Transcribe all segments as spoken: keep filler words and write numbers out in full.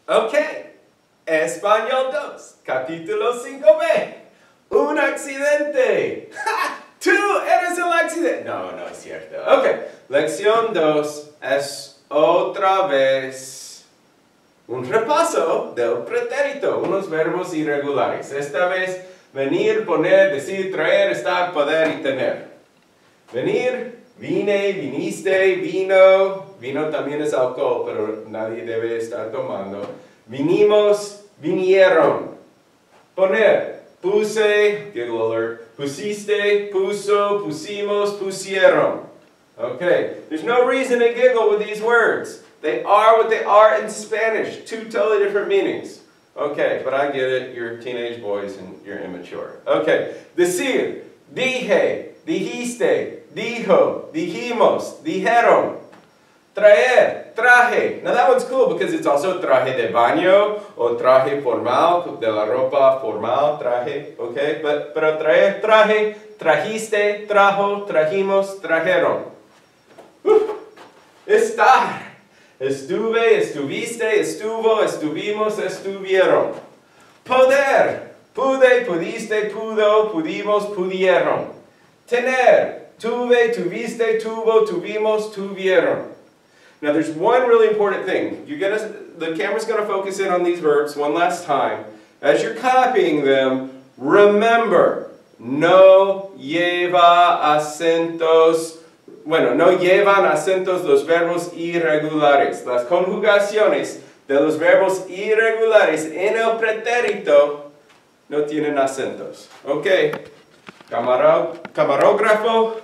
Ok. Español dos, capítulo cinco B. Un accidente. ¡Ja! Tú eres el accidente. No, no es cierto. Ok. Lección dos es otra vez un repaso del pretérito, unos verbos irregulares. Esta vez, venir, poner, decir, traer, estar, poder y tener. Venir, vine, viniste, vino. Vino también es alcohol, pero nadie debe estar tomando. Vinimos, vinieron. Poner, puse, giggle alert, pusiste, puso, pusimos, pusieron. Okay, there's no reason to giggle with these words. They are what they are in Spanish. Two totally different meanings. Okay, but I get it. You're teenage boys and you're immature. Okay, decir, dije, dijiste, dijo, dijimos, dijeron. Traer, traje. Now that one's cool because it's also traje de baño o traje formal, de la ropa formal, traje, okay? But, pero traer, traje, trajiste, trajo, trajimos, trajeron. Uf. Estar. Estuve, estuviste, estuvo, estuvimos, estuvieron. Poder. Pude, pudiste, pudo, pudimos, pudieron. Tener. Tuve, tuviste, tuvo, tuvimos, tuvieron. Now there's one really important thing. You're gonna, the camera's going to focus in on these verbs one last time. As you're copying them, remember, no lleva acentos. Bueno, no llevan acentos los verbos irregulares. Las conjugaciones de los verbos irregulares en el pretérito no tienen acentos. Ok, Camaró, camarógrafo.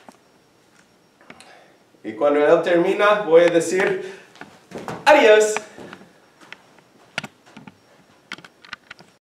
Y cuando él termina, voy a decir adiós.